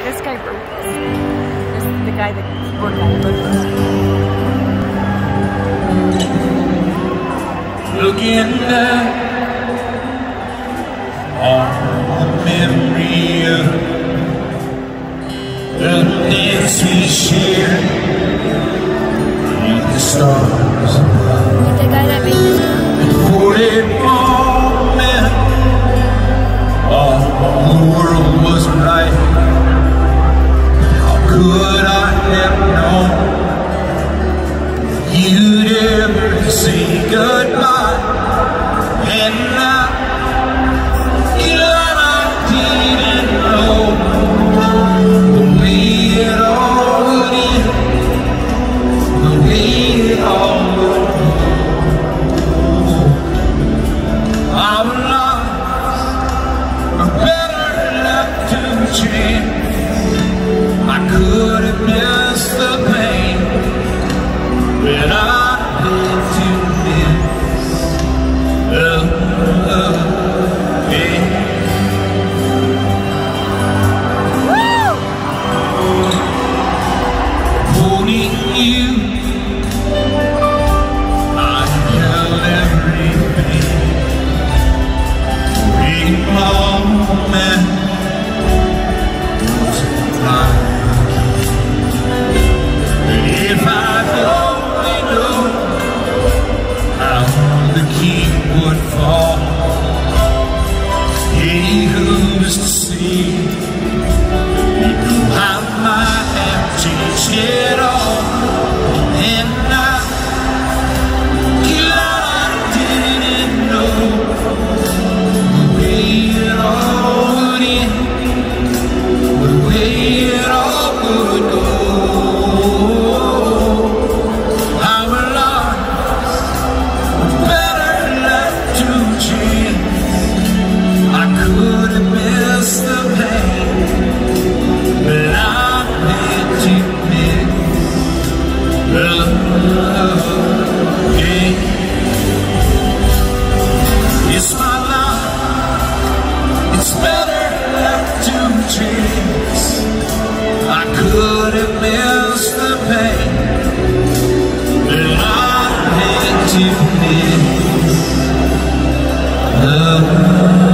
This guy wrote this. This is the guy, the keyboard guy wrote this. Looking back on the memory of the dance we shared beneath the stars above. The guy that made this. For a moment, all the world was right. How could I have known you'd ever say goodbye? And now, I didn't know the way it all would end, the way it all would go. Our lives are better left to chance. I could have missed the pain, but I had to miss the pain. Holding you, I held everything. For a moment, was blind. But if I'd only known how the king would fall, he who's to see, he knew I might have changed it all. And now, glad I didn't know the way it all would end, the way it all would go. Our lives were better left to chance. I could have missed the pain, but I had to miss the game. It's my life, it's better left to chance. I could have missed the pain, but I had to miss the